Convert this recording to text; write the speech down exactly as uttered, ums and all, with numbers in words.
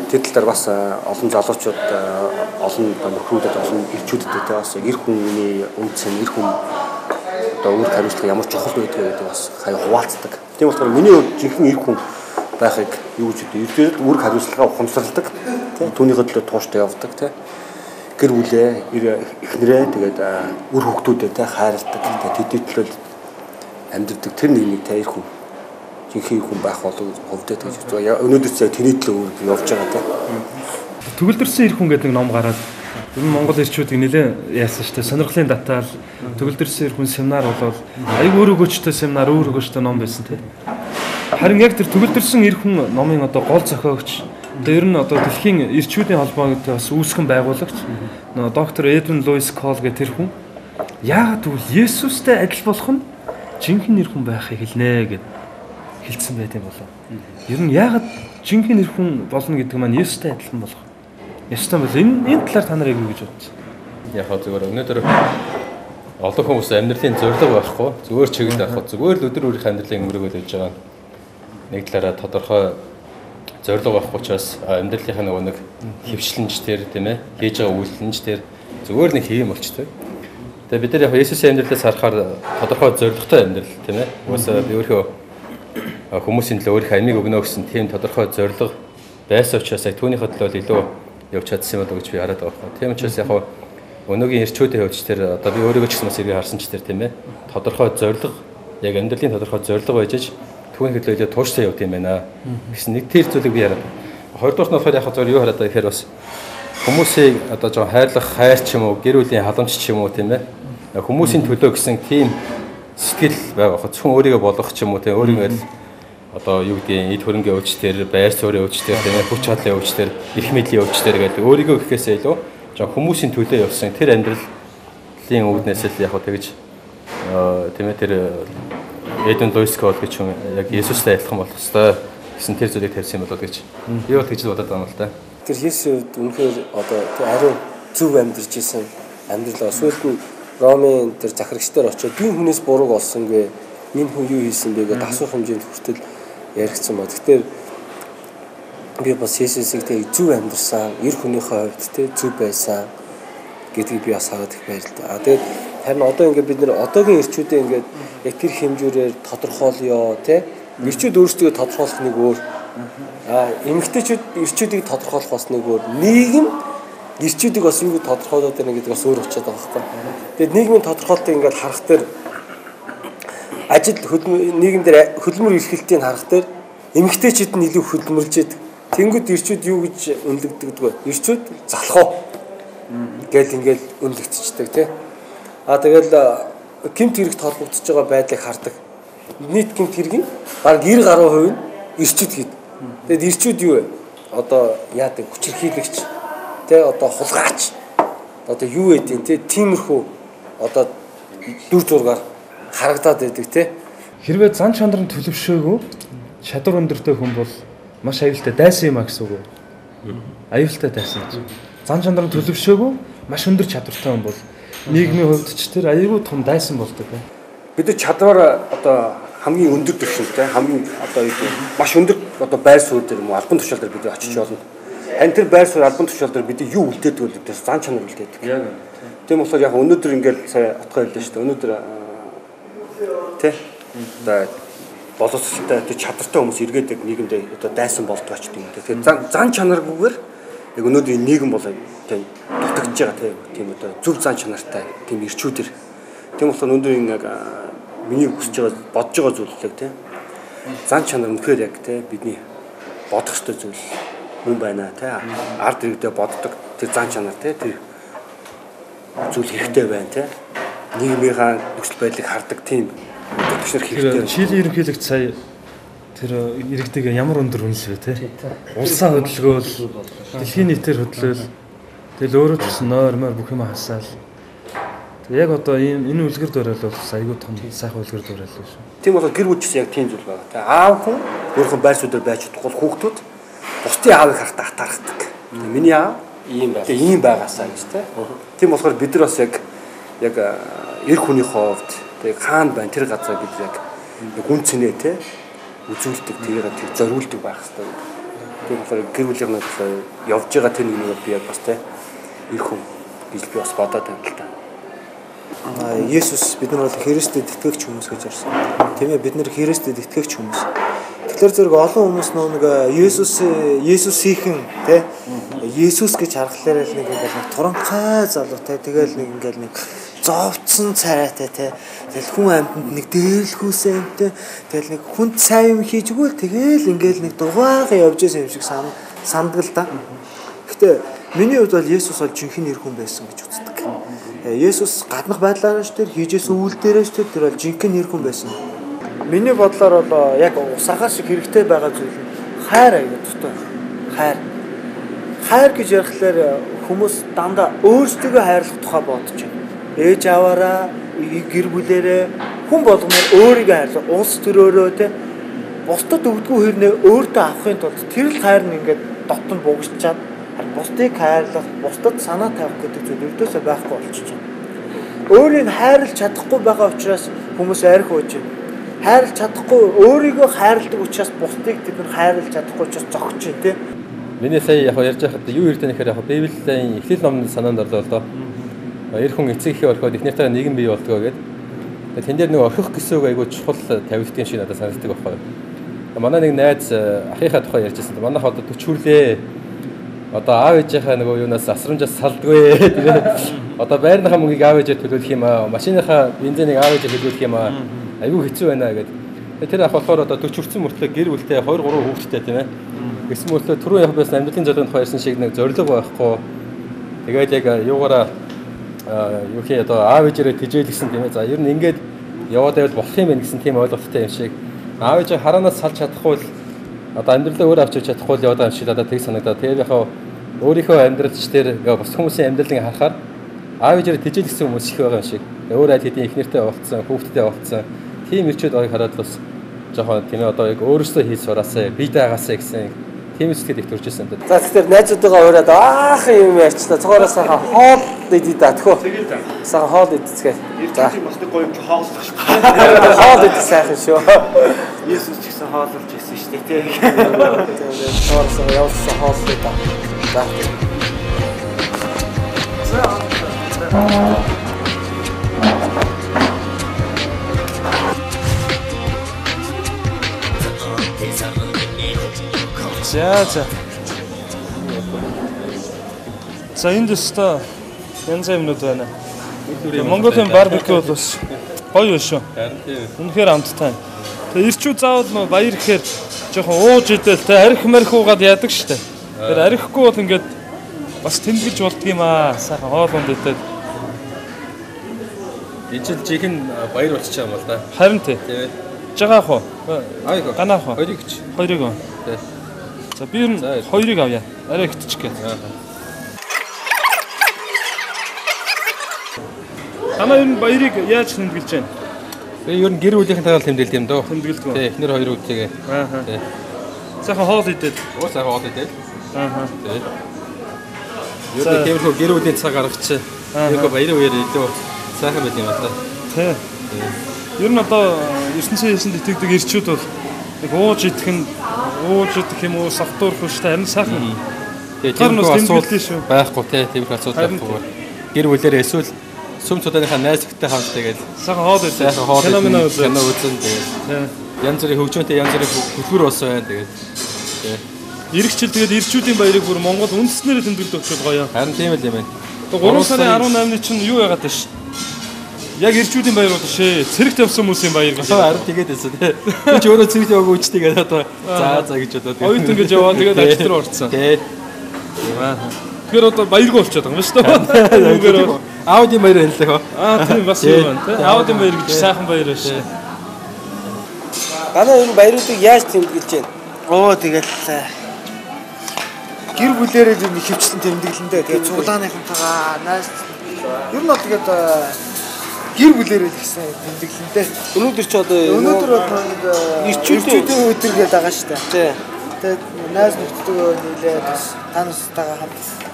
тэр тал дээр бас олон залуучууд олон нөхрүүдэд олон ирчүүдэд бас яг эр хүний үнцэн эр хүн одоо үүрэг хариуцлага ямар чухал байдаг гэдэг бас хаяа хуваалцдаг. Тийм болохоор миний хувьд жинхэнэ эр хүн байхыг юу гэж үү? Ердөө үүрэг хариуцлага ухамсарладаг. Тийм түүнийхээ төлөө тууштай явдаг тийм. Гэр бүлээ, эхнэрээ тэгээд үр хүүхдүүдэд хайрладаг. Тэдний төлөө амьддаг тэр нэг тэр эр хүн жинхэнэ хүн байх болов хөвдөд гэж байна. Өнөөдөр тэний төлөө явж байгаа тийм. Төгөлдөрсөн эр хүн гэдэг нэг ном гараад ер нь Монгол ирчүүдийг нэлээд яасан шүү дээ. Сонирхлын татаал төгөлдөрсөн эр хүн семинар болоод аяг өөр өгөөчтэй семинар өөр өгөөчтэй ном байсан тийм. Харин яг тэр төгөлдөрсөн эр хүн номын одоо гол зохиогч одоо ер нь одоо дэлхийн ирчүүдийн холбоонд бас үүсгэн байгуулагч доктор Эдвин Луис Кол гэх тэр хүн яагаад гэвэл Есүстэй адил болох нь жинхэнэ эр хүн байхыг хэлнэ гэд хэлсэн байт юм болов. Ер нь яагаад жинхэнэ эр хүн болно гэдэг маань Есүстэй адилхан болох. Ястан бол энэ энэ талаар та нарыг юу гэж бодсон? Яг хоо зүгээр өнөөдөр олон хүмүүс амьдралын зорилго байхгүй зүгээр чиглэл авах зүгээр л өдөр өөрийн амьдралын өнгөрөөгөл байж байгаа. Нэг талаараа тодорхой зорилго байхгүй учраас амьдралынхаа нөгөө нэг хөвчлөнч тэр тийм ээ хийж байгаа үйлчлэнч тэр зүгээр нэг хийм болчтой. Тэгээ бид нар яг Есүсийн амьдралаас харахаар тодорхой зорилготой амьдрал тийм ээ. Уусаа би өөрөө хүмүүсийн төлөө өөрийнхөө амийг өгнө гэсэн тийм тодорхой зорилго байсан учраас яг түүнийхээ төлөө илүү явж чадсан юм болоо гэж би хараад байгаа. Тийм учраас яг өнөөгийн ирчүүдийн хувьд тэр одоо би өөрийгөө ч гэсэн бас эргээ харсан ч тэр тийм ээ тодорхой зорилго яг амьдралын тодорхой зорилго байж түүний төлөө тууштай явд юм байна гэсэн нэг тэр зүйлийг би хараад. Хоёрдугаар нь болохоор яг зөв юу хараад байгаа гэхээр бас хүмүүсийг одоо жоо хайрлах хайр ч юм уу гэр бүлийн халамж ч юм уу тийм ээ хүмүүсийн төлөө гэсэн тийм сэтгэл байгаа. Зөвхөн өөрийгөө болгох ч юм уу тийм өөрийгөө одоо юу гэдгийг эд хөрөнгө өвч төр байр суурийн өвч төр тийм ээ хүч чадлын өвч төр эрх мэдлийн өвч төр гэдэг өөрийгөө гэхээсээ илүү жоо хүмүүсийн төлөө явсан тэр амьдралын үүднээс л яг хөө тэгж тийм ээ тэр Эдвин Луис Кол гэж хүн яг Есүстэй адилхан болох ёстой гэсэн тэр зүйлийг тавьсан юм болоо гэж би бол тэгж бодоод байгаа юм л да. Тэр Есүс үнэхээр одоо тэр ариун зөв амьдарч исэн амьдралаа сүүлд нь Ромын тэр захирагчдаар очиод би хүнээс бурууг олсонгүй энэ хүн юу хийсэн бэ гэдэг асуух хэмжээнд хүртэл яригдсан ба. Тэгэхээр би бас Есүсийг тэг зөв амьдарсан, эр хүнийхээ хувьд тэг зөв байсан гэдгийг би бас хараад их баярлалаа. А тэгээд харин одоо ингээд бид нэр одоогийн ирчүүдээ ингээд яг тэр хэмжүүрээр тодорхойлё тий. Ирчүүд өөрсдөө тодорхойлох нэг өөр. А эмэгтэйчүүд ирчүүдийг тодорхойлох бас нэг өөр. Нийгэм ирчүүдийг бас юу гэж тодорхойлоод байна гэдэг бас өөр очиад байгаа байхгүй. Тэгээд нийгмийн тодорхойлолтыг ингээд харах дээр ажил нийгэм дээр хөдөлмөр эрхлэлтийг харах дээр эмэгтэйчүүд нь илүү хөдөлмөрлж яадаг. Тэнгүүд ирчүүд юу гэж үнэлэгддэг вэ? Ирчүүд залхуу гэж ингээд үнэлэгдчихдэг тий. А тэгэл гэмт хэрэгт холбогдож байгаа байдлыг хардаг. Нийт гэмт хэргийн баг девять гаруй хувь нь ирчүүд хэд. Тэгэд ирчүүд юу вэ? Одоо яадаг хүчирхийлэгч тий одоо хулгайч одоо юу гэдэг тий тиймэрхүү одоо дүр зургаар харагдаад байдаг тий. Хэрвээ зан чанарын төлөвшөөгүй чадвар өндөртэй хүн бол маш аюултай дайсан юм а гэсэн үг үү? Аюултай дайсан гэж. Зан чанарын төлөвшөөгүй маш өндөр чадвартай хүн бол нийгмийн хувьд ч тэр аюулгүй том дайсан болдог бай. Бид нар чадвар одоо хамгийн өндөр түвшинтэй хамгийн одоо юу маш өндөр одоо байр суурь дээр юм уу албан тушаал дээр бид очиж болно. Харин тэр байр суурь албан тушаал дээр бид юу үлдээдэг вэ гэдэг зан чанар үлдээдэг. Яг. Тийм болохоор яг өнөөдөр ингээд сая отгоо хэллээ шүү дээ. Өнөөдөр тий. Одоо боловсролтой тэр чадвартай хүмүүс эргээд яг нийгэмдээ одоо дайсан болдог ч тийм. Тэгэхээр зан зан чанаргүйгээр яг өнөөдрийн нийгэм бол тийм дутагдж байгаа тийм одоо зөв зан чанартай тийм ирчүүдэр. Тийм болохоор өнөөдрийн яг миний хүсэж байгаа бодож байгаа зүйлийг тийм зан чанар үнэхээр яг тийм бидний бодох ёстой зүйл хүн байна тийм ард иргэдээ боддог тэр зан чанар тийм тэр зүйл хэрэгтэй байна тийм нийгмийнхаа нөхцөл байдлыг хардаг тийм төчнөр хэрэгтэй. Чилийн ерөнхийлөгч сая тэр иргэдэг ямар өндөр үнэлвэ те. Улсаа хөдөлгөөл, дэлхийн нийтээр хөдлөөл. Тэгэл өөрөө ч нойр мөр бүх юм хасаал. Тэг яг одоо ийм энэ үлгэр дуурайл бол айгүй том сайхан үлгэр дуурайл шүү. Тийм болохоор гэр бүл ч яг тийм зүйл байна. Тэг аав хүн өөрхөн байр суурь дээр байж чадахгүй хүүхдүүд бусдын аавыг харахтаа хатаархдаг. Миний аав ийм байна. Тэг ийм байгаасаа гэж те. Тийм болохоор бид нар бас яг яг эр хүний ховд тэг хаан байна тэр газар бид яг гүн цэнэ те үзүүлдэг тэрийг зориулдаг байх хэрэгтэй. тийм болохоор гэр бүлийн болохоор явж байгаа тэр нэг би яг бас те их хүн гэж би бас бодоод байна л да. Есүс бид нар бол Христэд итгэгч хүмүүс гэж ярьсан. Тийм ээ бид нар Христэд итгэгч хүмүүс. Тэгэхээр зэрэг олон хүмүүс нэг Есүс Есүсийнхэн тий Есүс гэж харахлаар л нэг ингээл нэг туранхай залуутай тэгэл нэг ингээл нэг зовцсон царайтай тий тэгэл хүн амьтанд нэг дээрлэхүүсээ юмтай тэгэл нэг хүнд сайн юм хийж өгвөл тэгэл ингээл нэг дугаагаа явж байсан юм шиг санддаг л да. Гэтэ миний хувьд бол Есүс бол жинхэнэ эр хүн байсан гэж үздэг. Есүс гаднах байдлаараа ч тэр хийжсэн үйл дээрээс ч тэр бол жинхэнэ эр хүн байсан. Миний бодлоор бол яг усахаар шиг хэрэгтэй байгаа зүйл нь хайр аяа тустай. Хайр. Хайр гэж ярихлаар хүмүүс дандаа өөрсдөө хайрлах тухай бодож байна. Ээж аваараа, гэр бүлээрээ хүн болгоноор өөрийгөө хайрлах, улс төрөөрөө те бусдад өгдөггүй хэрнээ өөртөө авахын тулд тэр л хайр нь ингээд дотн бугшчаад харин бусдыг хайрлах, бусдад санаа тавих гэдэг зүйл өрдөөсөө байхгүй болчихж байна. Өөрийг хайрлах чадахгүй байгаа учраас хүмүүс арх ууж байна. Хайрлах чадахгүй өөрийгөө хайрладаг учраас бусдыг тэд нар хайрлах чадахгүй учраас зогч байна те. Миний сая яг ярьж байхад юу ирдэ нэхэр яг Библийн Эхлэл номны санаанд орлоо л доо. Эр хүн эцэг эхээ орхиод эхнэртэйгээ нийгэм бий болдгоо гэдэг. Тэгээд тэн дээр нэг орхих гэсэн үг айгүй чухал тавигдгийн шиг надад санагддаг байхгүй. Манай нэг найз ахыхаа тухай ярьж байсан. Манайх одоо төчүүрлээ. Одоо аав ээжийнхаа нөгөө юунаас асрамжаас салдгүй. Тэгээд одоо байрныхаа мөнгийг аав ээжээр төлөвлөх юм аа. Машиныхаа бензинийг аав ээжээр төлөвлөх юм аа. Айгүй хэцүү байна гэдэг. Тэр ах болохоор одоо төчөрсөн мөртлөө гэр бүлтэй хоёр гурван хүүхэдтэй тийм ээ. Гэсэн мөртлөө түрүү явах байсан амьдралын зорилгонд хоёрсон шиг нэг зорилго байхгүй. Тэгээд яг юугаараа юу хий одоо аав ээжээрээ тижээлсэн тийм ээ. За ер нь ингээд яваад байвал болох юм байна гэсэн тийм ойлголттой юм шиг. Аав ээж хараанаас салж чадахгүй л одоо амьдралаа өөр авч чадахгүй л яваад байгаа юм шиг надад тэг санагдаа. Тэгээд яг өөрийнхөө амьдралч дээр бус хүмүүсийн амьдралыг харахаар аав ээжээрээ тижээлсэн хүмүүс их байгаа юм шиг. Өөр аль хэдийн ихнэртэй уулзсан, хүүхдтэй уулзсан тийм ирчүүд ойг хараад бас жоохон тийм ээ одоо яг өөрөөсөө хийж сураасаа, бие даагаасаа гэсэн тийм сэтгэл их төрж ирсэн юм даа. За тэгэхээр найзуудтайгаа ураад аах юм ярьчлаа. Цогоороо сайхан хоол идэ да тхөө. Сайхан хоол идцгээ. За. Мастыг гоё хооллох шүү дээ. Хоол идэ сайхан шүү. Есүс ч гэсэн хооллож ирсэн шүү дээ тий. Цогоороо сайхан явсан хоол идэ. За. За за. За энэ дэстэ янз юмнууд байна. Монголын барбекю бол бас гоё биш шүү. Үнэхээр амттай. Тэгээ ирчүү заавал баяр гэхээр жоохон ууж идэл тэ арх марх уугаад яадаг штэ. Тэр архихгүй бол ингээд бас тэмдэглэж болдго юм аа. Сайхан хоол унд идэл. Энэ жил жихэн баяр болчих юм бол да. Харин тий. Жагаах уу? Айг. Ганаах уу? Хоёрыг ч. Хоёрыг уу? Тий. За би ер нь хоёрыг авъя. Арай ихтчих гээ. Ана ер нь баярыг яаж тэмдэглэж байна? Би ер нь гэр бүлийнхэнтэйгээ тэмдэглэв юм дөө. Тэмдэглэдэг. Тий, эхнэр хоёр үдтэйгээ. Аа. Тий. Сайхан хоол идээд. Оо сайхан хоол идээд. Аа. Тий. Ер нь тиймэрхүү гэр бүлийн цаг гаргач. Иймэрхүү баярын үеэр илүү сайхан байт юм байна. Тий. Ер нь одоо ертөнцийн хэлсэнд итгэдэг ирчүүд бол нэг ууж идэх нь ууж идэх юм уу савтуурах шүү дээ. Харин сайхан. Тэгээ тиймэрхүү асуудал байхгүй тий, тиймэрхүү асуудал байхгүй. Гэр бүлээрээ эсвэл сүм цуданыхаа найз нөхдөдтэй хамт тэгээд сайхан хоол идэх. Сайхан хоол идэх. Кино үзэх. Кино үзэн тэгээд. Янз бүрийн хөгжмөнтэй янз бүрийн хөтөлбөр болсон байна тэгээд. Тий. Иргэчл тэгээд ирчүүдийн баярыг бүр Монгол үндэснээр тэмдэглэдэг ч гоё. Харин тийм л юм байна. гурван сарын арван наймны чинь юу яагаад вэ? Яг ирчүүдийн баяр бол шээ. Цэрэгт явсан хүмүүсийн баяр гэж. Харин тэгээд байсан тий. Би ч өөрөө цэрэгт яваагүй үчтэйгээ одоо за за гэж бодоод. Оюут ингэж яваа тэгээд ажил руу орцсон. Тий. Тэгэхээр одоо баяргүй болчиход байгаа юм шүү дээ. Аудийн баяр хэллээ. Аа тийм бас юм байна тий. Аудийн баяр гэж сайхан баяр байна шүү. Ганаа энэ баяруудыг яаж тэмдэглэж байна? Оо тэгэл гэр бүлээрээ зөв хөвчлэн тэмдэглэндээ тэгээд цуглааныхантайгаа найз ер нь бол тэгээд гэр бүлээрээ гэсэн тэмдэглэндээ Өнөөдөр ч одоо өнөөдөр бол ирчүүдийн өдөр гэдэг байгаа шүү дээ. Тий. Тэгээд найз нөхдөдөө нийлээд бас та нартайгаа хамт